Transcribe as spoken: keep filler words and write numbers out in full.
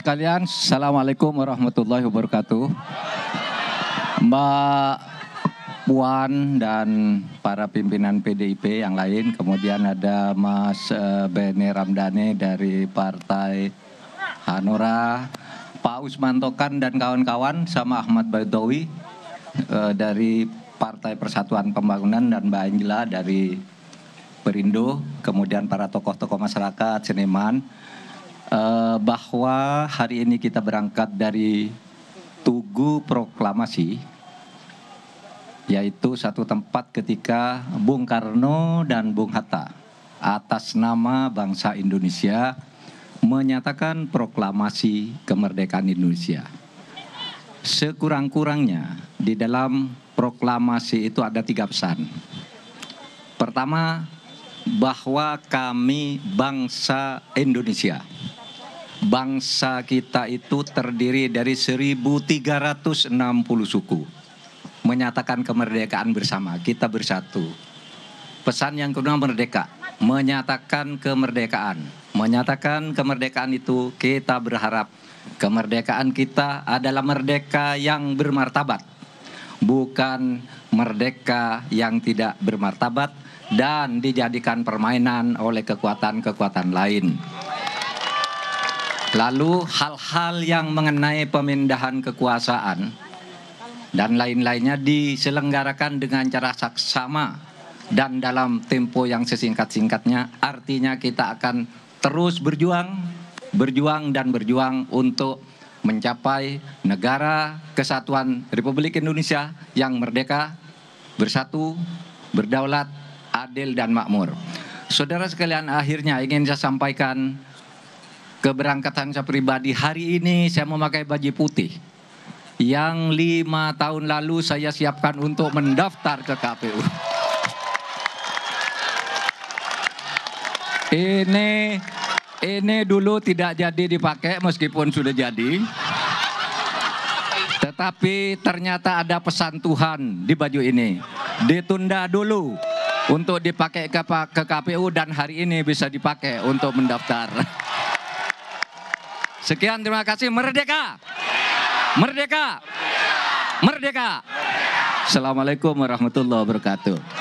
sekalian, Assalamualaikum warahmatullahi wabarakatuh. Mbak Puan dan para pimpinan P D I P yang lain, kemudian ada Mas Beni Ramdhani dari Partai Hanura, Pak Usman Tokan dan kawan-kawan, sama Ahmad Baidowi eh, dari Partai Persatuan Pembangunan, dan Mbak Angela dari Perindo, kemudian para tokoh-tokoh masyarakat, seniman, eh, bahwa hari ini kita berangkat dari Tugu Proklamasi, yaitu satu tempat ketika Bung Karno dan Bung Hatta atas nama bangsa Indonesia menyatakan proklamasi kemerdekaan Indonesia. Sekurang-kurangnya di dalam proklamasi itu ada tiga pesan. Pertama, bahwa kami bangsa Indonesia. Bangsa kita itu terdiri dari seribu tiga ratus enam puluh suku. Menyatakan kemerdekaan bersama, kita bersatu. Pesan yang kedua, merdeka, menyatakan kemerdekaan. Menyatakan kemerdekaan itu kita berharap kemerdekaan kita adalah merdeka yang bermartabat, bukan merdeka yang tidak bermartabat dan dijadikan permainan oleh kekuatan-kekuatan lain. Lalu hal-hal yang mengenai pemindahan kekuasaan dan lain-lainnya diselenggarakan dengan cara saksama dan dalam tempo yang sesingkat-singkatnya. Artinya kita akan terus berjuang, berjuang dan berjuang untuk mencapai negara kesatuan Republik Indonesia yang merdeka, bersatu, berdaulat, adil dan makmur. Saudara sekalian, akhirnya ingin saya sampaikan keberangkatan saya pribadi. Hari ini saya memakai baju putih yang lima tahun lalu saya siapkan untuk mendaftar ke K P U. Ini ini dulu tidak jadi dipakai meskipun sudah jadi. Tetapi ternyata ada pesan Tuhan di baju ini. Ditunda dulu untuk dipakai ke, ke K P U dan hari ini bisa dipakai untuk mendaftar. Sekian, terima kasih. Merdeka! Merdeka! Merdeka! Assalamualaikum warahmatullahi wabarakatuh.